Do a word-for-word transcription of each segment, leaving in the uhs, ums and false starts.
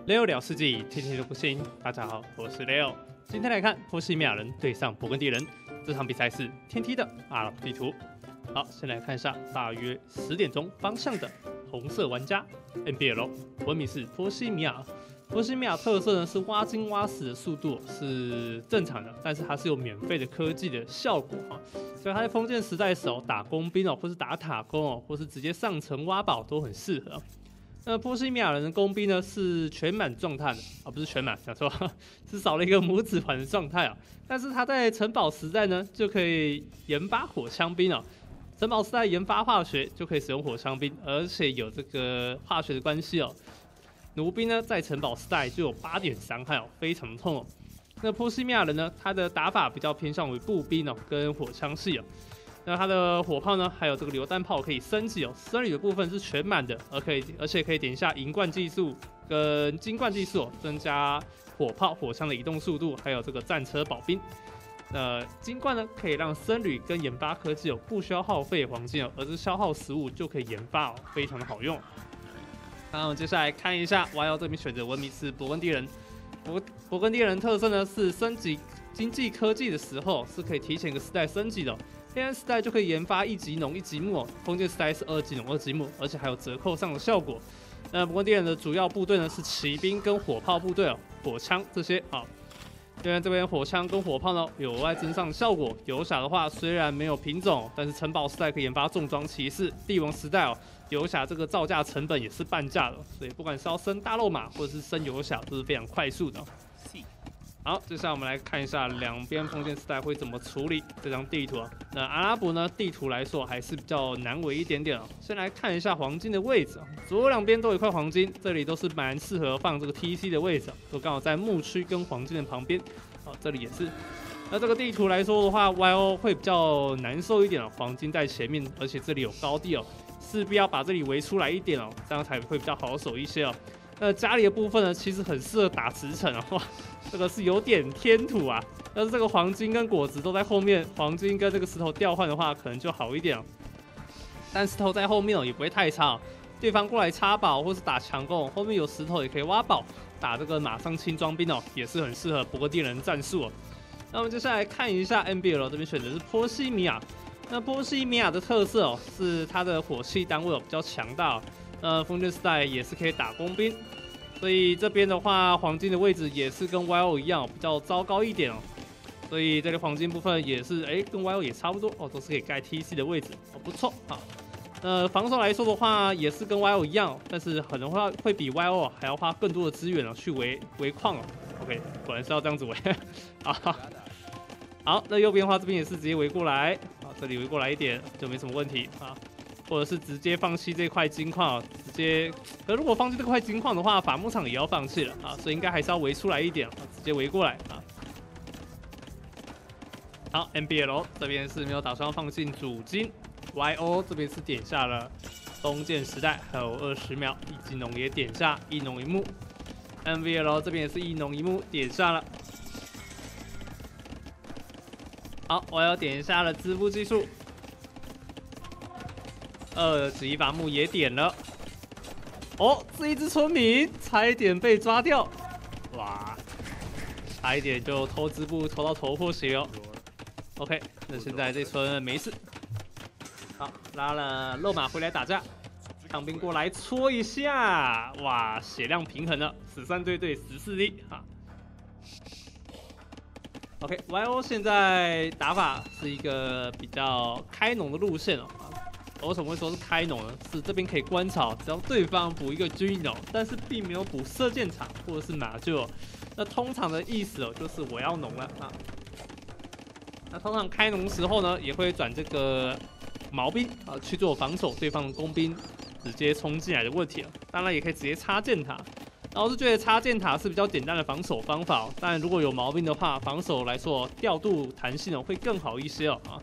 Leo 聊世纪，天天都不行。大家好，我是 Leo。今天来看波西米亚人对上勃艮第人，这场比赛是天梯的阿拉伯地图。好，先来看一下大约十点钟方向的红色玩家 N B L， 文明是波西米亚。波西米亚特色呢是挖金挖死的速度是正常的，但是它是有免费的科技的效果哈，所以它在封建时代的时候打工兵哦，或是打塔攻哦，或是直接上城挖宝都很适合。那波西米亚人的工兵呢是全满状态的啊，不是全满，讲错，是少了一个拇指环的状态啊。但是他在城堡时代呢就可以研发火枪兵哦，城堡时代研发化学就可以使用火枪兵，而且有这个化学的关系哦。弩兵呢在城堡时代就有八点伤害哦，非常痛哦。那波西米亚人呢，他的打法比较偏向为步兵哦，跟火枪系哦。那它的火炮呢，还有这个榴弹炮可以升级哦，升级的部分是全满的，而可以而且可以点一下银冠技术跟金冠技术哦，增加火炮、火枪的移动速度，还有这个战车保兵。呃，金冠呢可以让僧侣跟研发科技哦不需要耗费黄金哦，而是消耗食物就可以研发哦，非常的好用。那我们接下来看一下 Y O 这边选择文明是勃艮第人，勃勃艮第人特色呢是升级经济科技的时候是可以提前一个时代升级的、哦。黑暗时代就可以研发一级农一级木哦，封建时代是二级农二级木，而且还有折扣上的效果。那勃艮第人的主要部队呢是骑兵跟火炮部队哦，火枪这些啊。因为这边火枪跟火炮呢有额外增上的效果。游侠的话虽然没有品种，但是城堡时代可以研发重装骑士，帝王时代哦，游侠这个造价成本也是半价的，所以不管是要升大肉马或者是升游侠都是非常快速的、哦。好，接下来我们来看一下两边封建时代会怎么处理这张地图啊。那阿拉伯呢，地图来说还是比较难为一点点啊。先来看一下黄金的位置啊，左右两边都有一块黄金，这里都是蛮适合放这个 T C 的位置啊，都刚好在牧区跟黄金的旁边。好，这里也是。那这个地图来说的话 ，Y O 会比较难受一点哦，黄金在前面，而且这里有高地哦，势必要把这里围出来一点哦，这样才会比较好守一些哦。那家里的部分呢，其实很适合打驰骋哦，这个是有点天土啊。但是这个黄金跟果子都在后面，黄金跟这个石头调换的话，可能就好一点哦。但石头在后面哦，也不会太差哦。对方过来插宝或是打强攻，后面有石头也可以挖宝，打这个马上轻装兵哦，也是很适合勃艮第人战术哦。那我们接下来看一下 N B L 这边选的是波西米亚。那波西米亚的特色哦，是它的火器单位哦比较强大哦。呃，封建时代也是可以打工兵，所以这边的话，黄金的位置也是跟 Y O 一样、哦、比较糟糕一点哦。所以这里黄金部分也是，哎，跟 Y O 也差不多哦，都是可以盖 T C 的位置，哦，不错啊。呃，防守来说的话，也是跟 Y O 一样、哦，但是可能会会比 Y O 还要花更多的资源哦，去围围矿哦。OK， 果然是要这样子围啊。好，那右边的话，这边也是直接围过来，好，这里围过来一点就没什么问题啊。或者是直接放弃这块金矿，直接，可如果放弃这块金矿的话，伐木场也要放弃了啊，所以应该还是要围出来一点，直接围过来啊。好 ，N B L 这边是没有打算要放进主金 ，Y O 这边是点下了封建时代，还有二十秒，一级农也点下一农一木 ，N B L 这边也是一农一木点下了。好，我要点下了织布技术。二级伐木也点了，哦，这一只村民差一点被抓掉，哇，差一点就偷织布偷到头破血流。OK， 那现在这村没事。好，拉了肉马回来打架，枪兵过来戳一下，哇，血量平衡了，十三对对十四滴啊。OK，Y O 现在打法是一个比较开农的路线哦。为什么会说是开农呢？是这边可以观察，只要对方补一个军农，但是并没有补射箭场或者是马厩、哦，那通常的意思哦，就是我要农了啊。那通常开农时候呢，也会转这个毛兵啊去做防守对方的工兵直接冲进来的问题、哦、当然也可以直接插箭塔。然后是觉得插箭塔是比较简单的防守方法、哦，当然如果有毛兵的话，防守来说调度弹性哦会更好一些哦啊。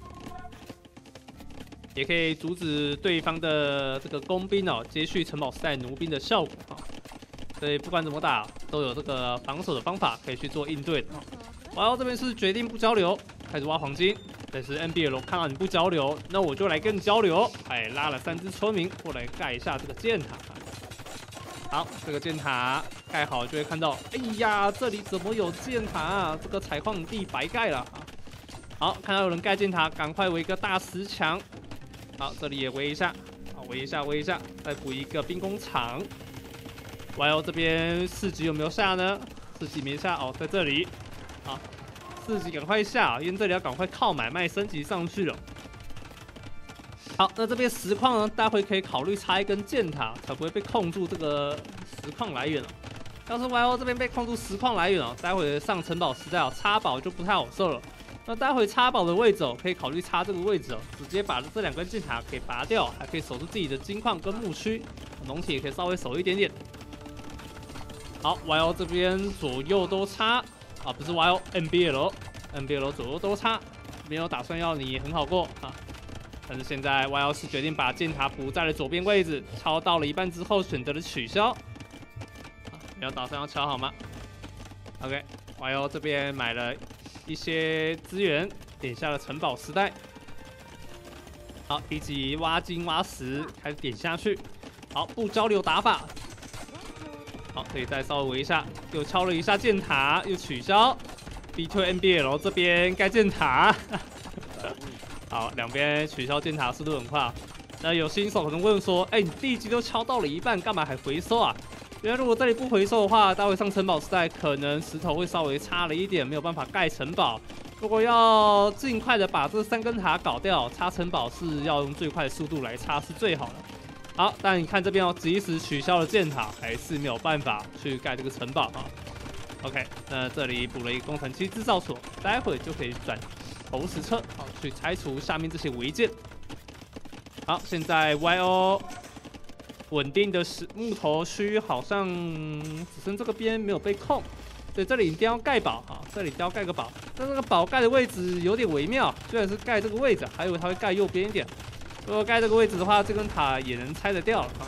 也可以阻止对方的这个工兵哦接续城堡时代弩兵的效果啊，所以不管怎么打都有这个防守的方法可以去做应对的。然后这边是决定不交流，开始挖黄金，但是 N B L 看到你不交流，那我就来跟你交流，哎，拉了三只村民过来盖一下这个箭塔。好，这个箭塔盖好就会看到，哎呀，这里怎么有箭塔啊？这个采矿地白盖了。好，看到有人盖箭塔，赶快围一个大石墙。好，这里也围一下，好，围一下，围一下，再补一个兵工厂。Y O 这边四级有没有下呢？四级没下哦，在这里。好，四级赶快下，因为这里要赶快靠买卖升级上去了。好，那这边实况呢，待会可以考虑插一根箭塔，才不会被控住这个实况来源了。要是 Y O 这边被控住实况来源哦，待会上城堡时代哦，插宝就不太好受了。那待会插宝的位置哦，可以考虑插这个位置哦，直接把这两根箭塔给拔掉，还可以守住自己的金矿跟牧区，农田也可以稍微守一点点。好 ，Y O 这边左右都插啊，不是 Y O，N B L，N B L 左右都插，没有打算要你很好过啊。但是现在 Y O 是决定把箭塔补在了左边位置，敲到了一半之后选择了取消。啊，没有打算要敲好吗 ？OK，Y O 这边买了一些资源，点下了城堡时代。好，一级挖金挖石，开始点下去。好，不交流打法。好，可以再稍微围一下，又敲了一下箭塔，又取消。逼退 N B L 这边盖箭塔。好，两边取消箭塔速度很快。那有新手可能问说，哎、欸，你第一集都敲到了一半，干嘛还回收啊？因为如果这里不回收的话，待会上城堡时代可能石头会稍微差了一点，没有办法盖城堡。如果要尽快的把这三根塔搞掉，插城堡是要用最快的速度来插是最好的。好，但你看这边哦，即使取消了箭塔，还是没有办法去盖这个城堡啊。OK， 那这里补了一个工程机制造所，待会就可以转投石车，好去拆除下面这些违建。好，现在 Y O 稳定的石木头区好像只剩这个边没有被控，所以这里一定要盖堡啊，这里一定要盖个堡。但这个堡盖的位置有点微妙，居然是盖这个位置，还以为它会盖右边一点。如果盖这个位置的话，这根塔也能拆得掉了啊。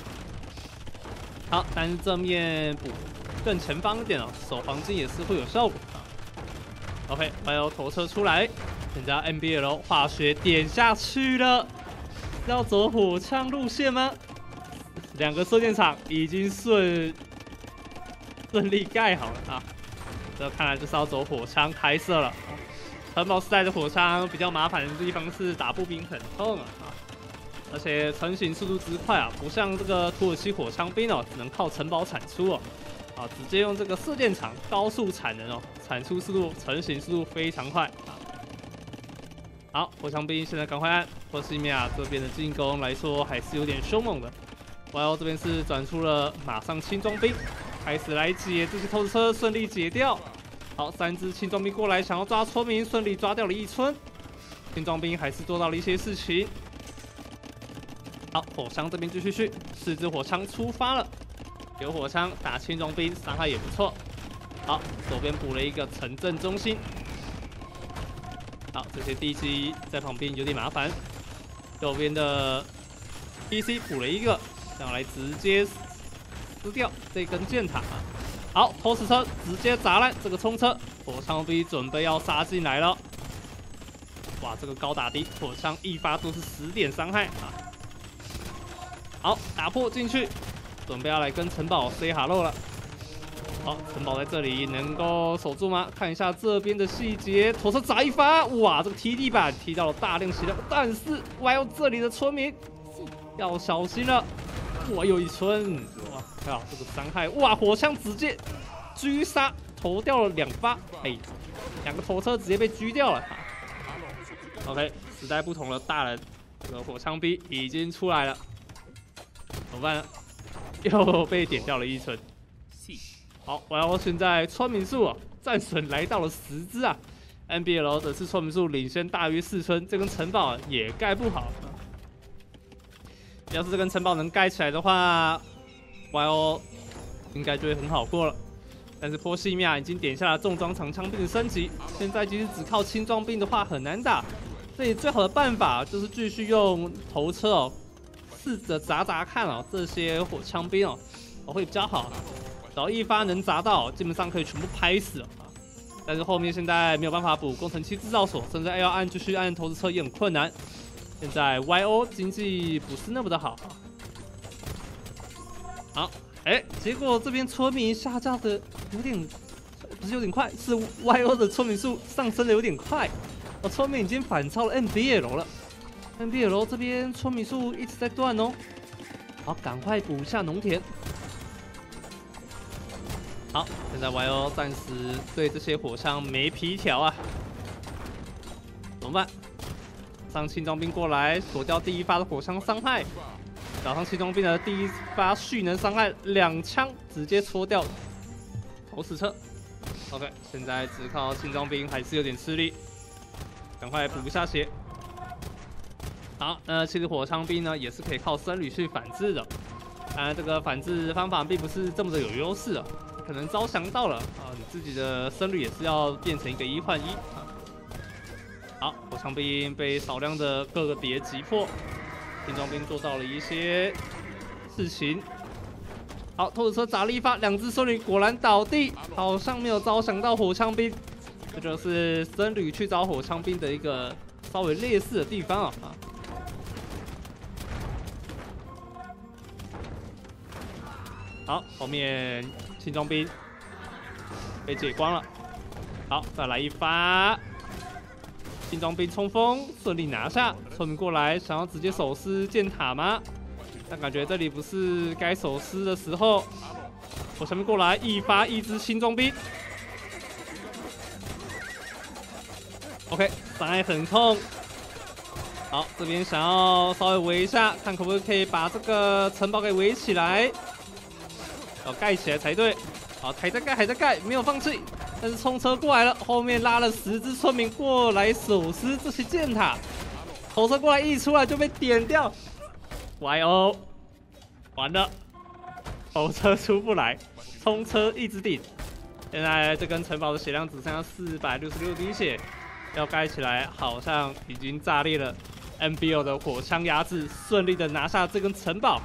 好，但是正面补更前方一点哦，守黄金也是会有效果啊。OK，Y O 头车出来，人家 N B L 化学点下去了，要走火枪路线吗？两个射箭场已经顺顺利盖好了啊，这看来就是要走火枪开射了。城堡时代的火枪比较麻烦的地方是打步兵很痛啊，而且成型速度之快啊，不像这个土耳其火枪兵哦，只能靠城堡产出哦，啊，直接用这个射箭场高速产能哦，产出速度、成型速度非常快啊。好，火枪兵现在赶快按，波西米亚这边的进攻来说还是有点凶猛的。Y O 这边是转出了马上轻装兵，开始来解这些投石车，顺利解掉。好，三支轻装兵过来，想要抓村民，顺利抓掉了一村。轻装兵还是做到了一些事情。好，火枪这边继续去，四支火枪出发了。有火枪打轻装兵，伤害也不错。好，左边补了一个城镇中心。好，这些地基在旁边有点麻烦。右边的 P C 补了一个，这样来直接撕掉这根箭塔。好，投石车直接砸烂这个冲车，火枪兵准备要杀进来了。哇，这个高打低，火枪一发都是十点伤害啊！好，打破进去，准备要来跟城堡 say hello 了。好，城堡在这里能够守住吗？看一下这边的细节，火车砸一发，哇，这个踢地板踢到了大量血量，但是 Y O 这里的村民要小心了。哇，又一村，哇，靠，这个伤害，哇，火枪直接狙杀，投掉了两发，哎，两个头车直接被狙掉了。OK， 时代不同了，大人，这个火枪兵已经出来了，怎么办呢？又被点掉了一村。好，我要现在村民数啊，战损来到了十只啊 ，N B L 的是村民数领先大约四村，这根城堡也盖不好。要是这根城堡能盖起来的话 ，Y O 应该就会很好过了。但是波西米亚已经点下了重装长枪兵的升级，现在即使只靠轻装兵的话很难打。这里最好的办法就是继续用头车哦，试着砸砸看哦，这些火枪兵哦，会比较好。只要一发能砸到，基本上可以全部拍死啊。但是后面现在没有办法补工程器制造所，甚至要按继续按投石车也很困难。现在 Y O 经济不是那么的好。好，哎、 哎，结果这边村民下降的有点，不是有点快，是 Y O 的村民数上升的有点快。哦，村民已经反超了 N B L 了。N B L 这边村民数一直在断哦。好，赶快补一下农田。好，现在 Y O 暂时对这些火枪没皮条啊，怎么办？上轻装兵过来锁掉第一发的火枪伤害，找上轻装兵的第一发蓄能伤害，两枪直接戳掉投石车。OK， 现在只靠轻装兵还是有点吃力，赶快补一下血。好，那其实火枪兵呢也是可以靠僧侣去反制的，当然这个反制方法并不是这么的有优势啊，可能招降到了啊，你自己的僧侣也是要变成一个一换一啊。好，火枪兵被少量的各个碟击破，轻装兵做到了一些事情。好，透子车砸了一发，两只僧侣果然倒地，好像没有招降到火枪兵，这就是僧侣去找火枪兵的一个稍微劣势的地方啊。啊好，后面轻装兵被解光了。好，再来一发，轻装兵冲锋顺利拿下。村民过来想要直接手撕建塔吗？但感觉这里不是该手撕的时候。我下面过来一发一支轻装兵。OK， 伤害很痛。好，这边想要稍微围一下，看可不可以把这个城堡给围起来。要盖起来才对。好，还在盖，还在盖，没有放弃。但是冲车过来了，后面拉了十只村民过来手撕这些箭塔。头车过来一出来就被点掉。Y O， 完了，头车出不来，冲车一直顶。现在这根城堡的血量只剩下四百六十六滴血，要盖起来好像已经炸裂了。N B L 的火枪压制，顺利的拿下这根城堡。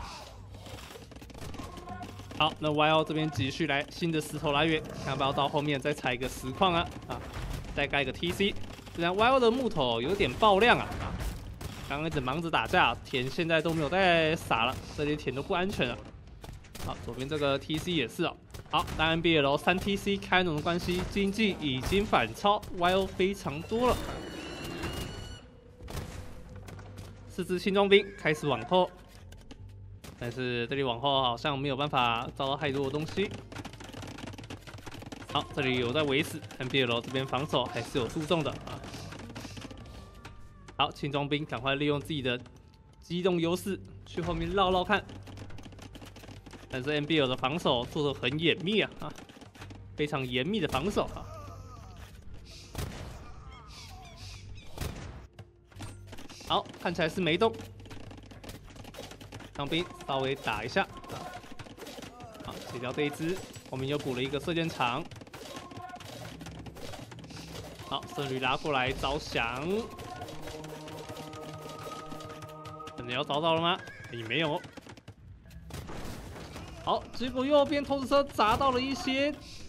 好，那 Y O 这边继续来新的石头来源，看要不要到后面再采一个石矿啊？啊，再盖一个 T C。虽然 Y O 的木头有点爆量啊，啊，刚刚一直忙着打架，田现在都没有再撒了，这些田都不安全了。好，左边这个 T C 也是哦。好，那 N B L 三 T C 开农的关系，经济已经反超 Y O 非常多了。四支轻装兵开始往后。但是这里往后好像没有办法找到太多的东西。好，这里有在围死 ，N B L 这边防守还是有注重的啊。好，轻装兵赶快利用自己的机动优势去后面绕绕看。但是 N B L 的防守做得很严密啊，啊，非常严密的防守啊。好，看起来是没动。枪兵稍微打一下，好，解掉这一只，后面又补了一个射箭场。好，僧侣拉过来招降，真的要找到了吗？也没有。好，结果右边投石车砸到了一些，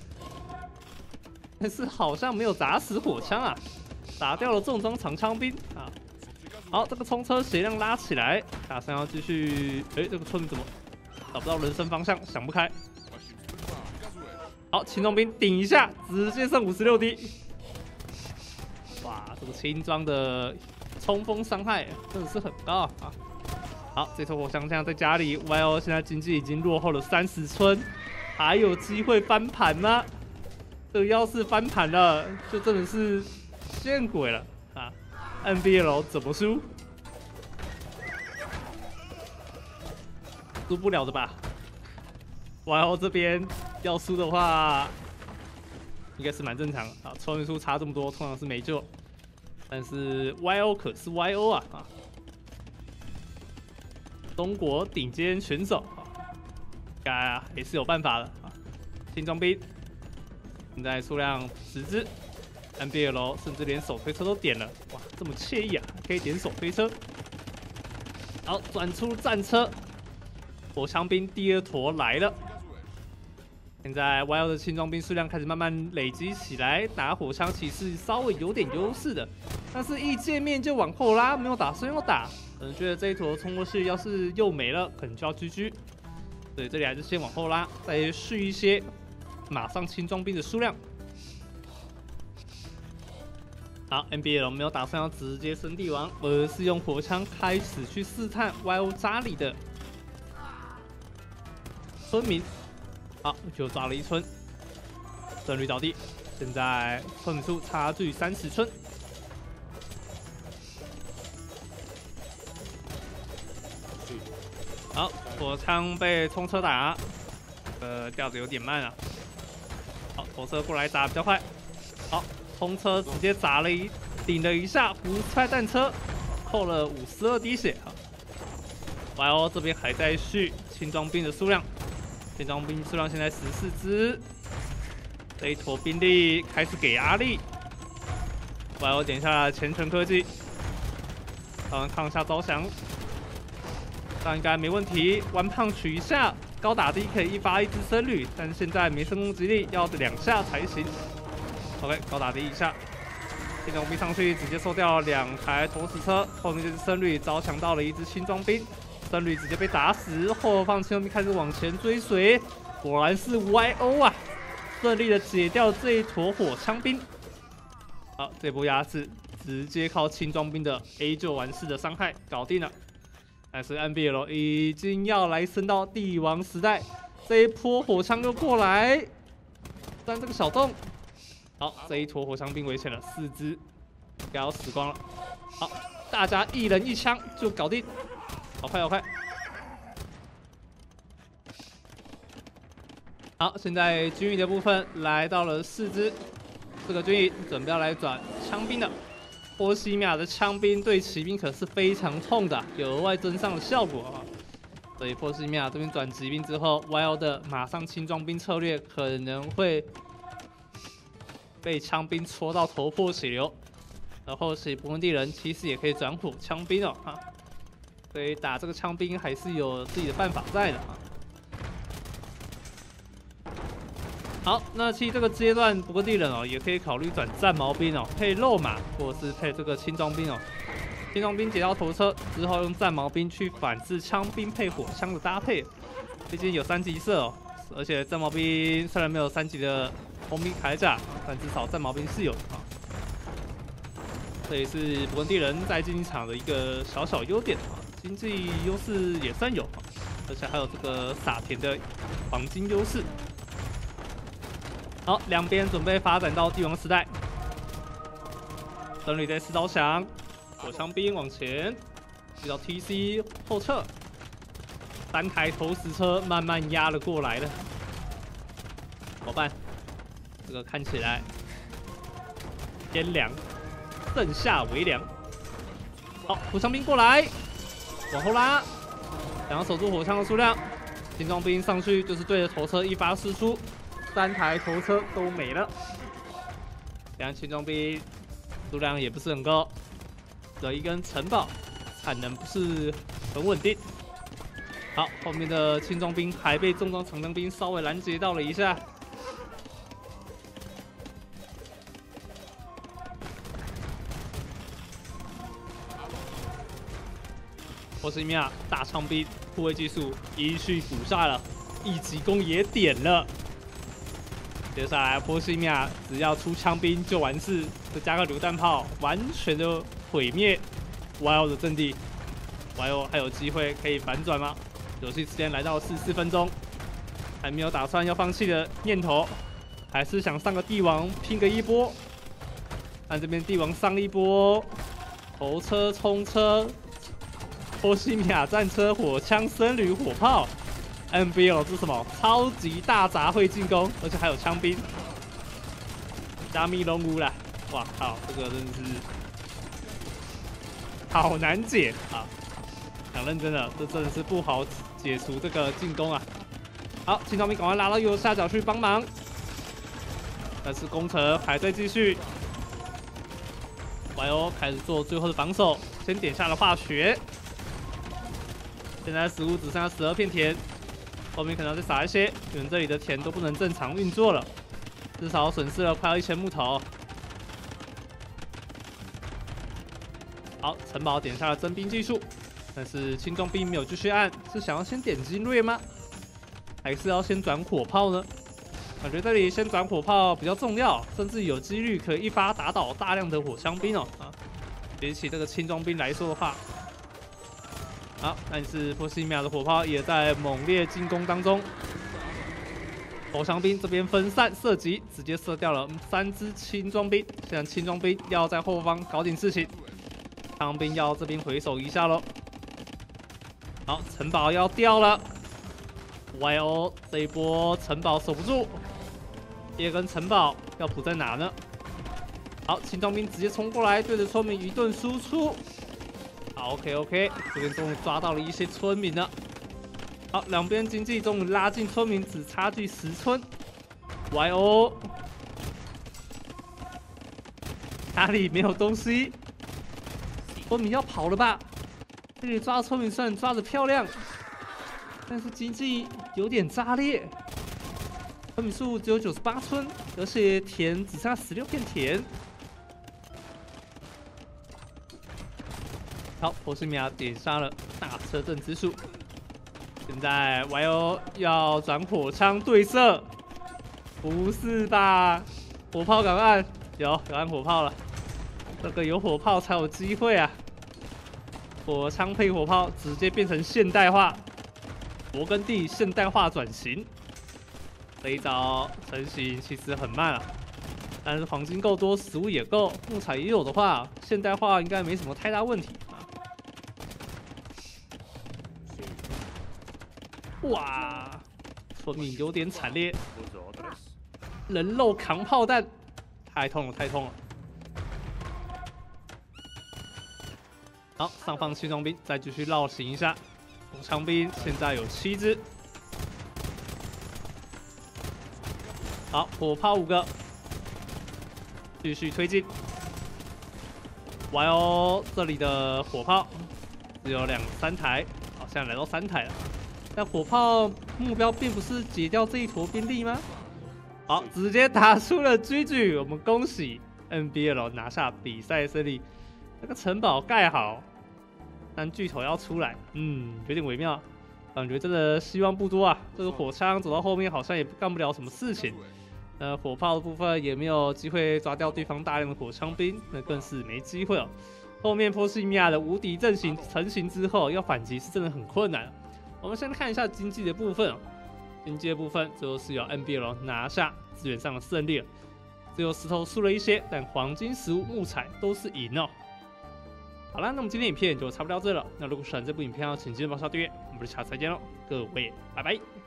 但是好像没有砸死火枪啊，打掉了重装长枪兵啊。好，这个冲车血量拉起来，打算要继续。哎，这个村民怎么找不到人生方向？想不开。好，轻装兵顶一下，直接剩五十六滴。哇，这个轻装的冲锋伤害真的是很高啊！好，这头火枪枪在家里 ，Y O 现在经济已经落后了三十村，还有机会翻盘吗？这个要是翻盘了，就真的是见鬼了啊！ N B L 怎么输？输不了的吧 ？Y O 这边要输的话，应该是蛮正常的啊。村民数差这么多，通常是没救。但是 Y O 可是 Y O 啊啊！中国顶尖选手啊，应该啊也是有办法的啊。轻装兵现在数量十只。 N B L 甚至连手推车都点了，哇，这么惬意啊！可以点手推车。好，转出战车，火枪兵第二坨来了。现在 Y O 的轻装兵数量开始慢慢累积起来，打火枪骑士稍微有点优势的，但是一见面就往后拉，没有打算要打。可能觉得这一坨冲过去，要是又没了，可能就要 G G。 所以这里还是先往后拉，再续一些马上轻装兵的数量。好 ，N B L 没有打算要直接升帝王，而是用火枪开始去试探 Y O 扎里的村民。好，就抓了一村，胜率倒地，现在村民数差距三十村。好，火枪被冲车打，呃，调子有点慢啊。好，火车过来打比较快。好。 冲车直接砸了一顶了一下，不踹弹车，扣了五十二滴血啊 ！Y O 这边还在续轻装兵的数量，轻装兵数量现在十四只，这一坨兵力开始给压力。Y O 点下了前程科技，他们抗下招降，这样应该没问题。弯胖取一下，高打低可以一发一支僧侣，但是现在没升攻击力，要两下才行。 OK， 高打第一下，轻装兵上去直接收掉两台投石车，后面就是僧侣招抢到了一支轻装兵，僧侣直接被打死，后方轻装兵开始往前追随，果然是 Y O 啊，顺利的解掉这一坨火枪兵。好，这波压制直接靠轻装兵的 A 就完事的伤害搞定了，但是 N B L 已经要来升到帝王时代，这一波火枪又过来，钻这个小洞。 好，这一坨火枪兵危险了，四只，应该要死光了。好，大家一人一枪就搞定，好快好快。好，现在军营的部分来到了四只，这个军营准备要来转枪兵的。波西米亚的枪兵对骑兵可是非常痛的，有额外增伤的效果啊。所以波西米亚这边转骑兵之后 ，Y O 的马上轻装兵策略可能会。 被枪兵戳到头破血流，然后是勃艮第人其实也可以转火枪兵哦哈，所以打这个枪兵还是有自己的办法在的啊。好，那其实这个阶段勃艮第人哦也可以考虑转战矛兵哦，配肉马或者是配这个轻装兵哦。轻装兵解到头车之后，用战矛兵去反制枪兵配火枪的搭配，毕竟有三级射哦，而且战矛兵虽然没有三级的。 红兵铠甲，但至少战矛兵是有的啊。这也是勃艮第人在竞技场的一个小小优点啊，经济优势也算有啊，而且还有这个撒田的黄金优势。好，两边准备发展到帝王时代，僧侣在试招降，火枪兵往前，遇到 T C 后撤，三台投石车慢慢压了过来了，怎么办？ 这个看起来偏凉，盛夏为凉。好，火枪兵过来，往后拉，想要守住火枪的数量。轻装兵上去就是对着头车一发输出，三台头车都没了。两轻装兵数量也不是很高，只有一根城堡，产能不是很稳定。好，后面的轻装兵还被重装长枪兵稍微拦截到了一下。 波西米亚大枪兵护卫技术一去补下了，一级弓也点了。接下来波西米亚只要出枪兵就完事，再加个榴弹炮，完全就毁灭 Y O 的阵地。Y O 还有机会可以反转吗？游戏时间来到四十四分钟，还没有打算要放弃的念头，还是想上个帝王拼个一波。看这边帝王上一波，头车冲车。 波西米亚战车、火枪、僧侣、火炮 ，N B L 是什么？超级大杂烩进攻，而且还有枪兵，加密龙屋啦！哇靠，这个真的是好难解啊！讲认真的，这真的是不好解除这个进攻啊！好，轻装兵赶快拉到右下角去帮忙，但是工程还在继续。Y O 开始做最后的防守，先点下了化学。 现在食物只剩下十二片田，后面可能要再撒一些，因为这里的田都不能正常运作了，至少损失了快要一千木头。好，城堡点下了征兵技术，但是轻装兵没有继续按，是想要先点精锐吗？ 还是要先转火炮呢？感觉这里先转火炮比较重要，甚至有几率可以一发打倒大量的火枪兵哦啊！比起这个轻装兵来说的话，好，但是波西米亚的火炮也在猛烈进攻当中。火枪兵这边分散射击，直接射掉了三支轻装兵。现在轻装兵要在后方搞点事情，枪兵要这边回手一下喽。好，城堡要掉了 ，Y O 这一波城堡守不住。第二根城堡要补在哪呢？好，轻装兵直接冲过来，对着村民一顿输出。好 ，OK OK， 这边终于抓到了一些村民了。好，两边经济终于拉近村民，只差距十村。Y O， 哪里没有东西？村民要跑了吧？这里抓村民虽然抓得漂亮，但是经济有点炸裂。村民数只有九十八村，而且田只剩下十六片田。好，波西米亚点杀了大车阵之术。现在 Y O 要转火枪对射，不是吧？火炮敢按？有有按火炮了，这个有火炮才有机会啊！火枪配火炮直接变成现代化，勃艮第现代化转型。这一招成型其实很慢啊，但是黄金够多，食物也够，木材也有的话，现代化应该没什么太大问题啊。哇，村民有点惨烈，人肉扛炮弹，太痛了，太痛了。好，上方轻装兵再继续绕行一下，火枪兵现在有七支。好，火炮五个，继续推进。Y O 这里的火炮只有两三台，好，现在来到三台了。但火炮目标并不是解掉这一坨兵力吗？好，直接打出了 G G， 我们恭喜 N B L 拿下比赛胜利。这个城堡盖好，但巨头要出来，嗯，有点微妙，感觉真的希望不多啊。这个火枪走到后面好像也干不了什么事情。呃，火炮的部分也没有机会抓掉对方大量的火枪兵，那更是没机会哦。后面波西米亚的无敌阵型成型之后，要反击是真的很困难。我们先看一下经济的部分哦，经济的部分最后是由 N B L 拿下资源上的胜利了，只有石头输了一些，但黄金、食物、木材都是赢哦。好啦，那么今天影片就差不多到这了。那如果喜欢这部影片，请记得帮我订阅，我们下次再见喽，各位，拜拜。